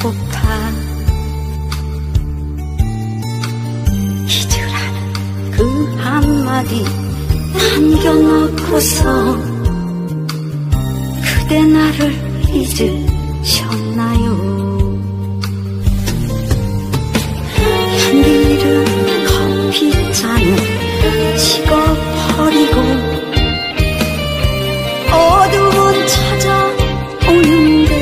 고파. 잊으라는 그 한마디 남겨놓고서 그대 나를 잊으셨나요? 향기른 커피잔을 식어버리고 어둠은 찾아오는데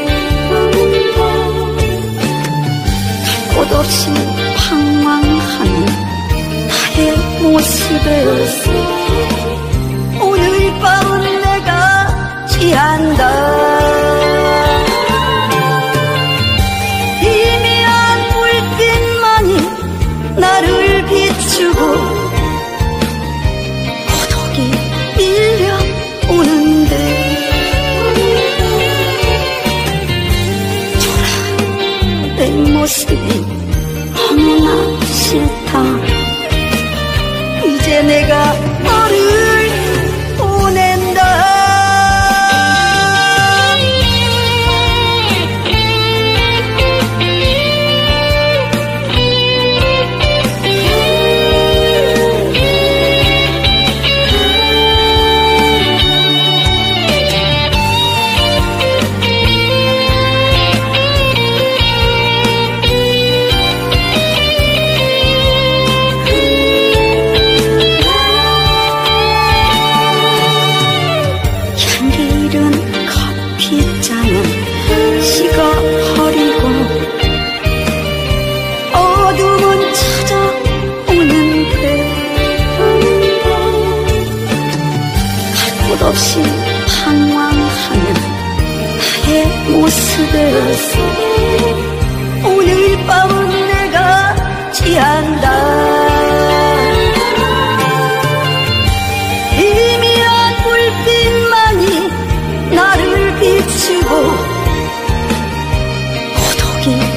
갈 곳 없이 방황하는 나의 모습에 오늘 밤은 내가 취한다. 희미한 불빛만이 나를 비추고 고독이 밀려오는데 초라한 내 모습이 너무나 싫다. 이제 내가 너를 보낸다. 식어버리고 어둠은 찾아오는데 갈 곳 없이 방황하는 나의 모습에 오늘 밤은 내가 취한다. 희미한 불빛만이 나를 비추고 고독이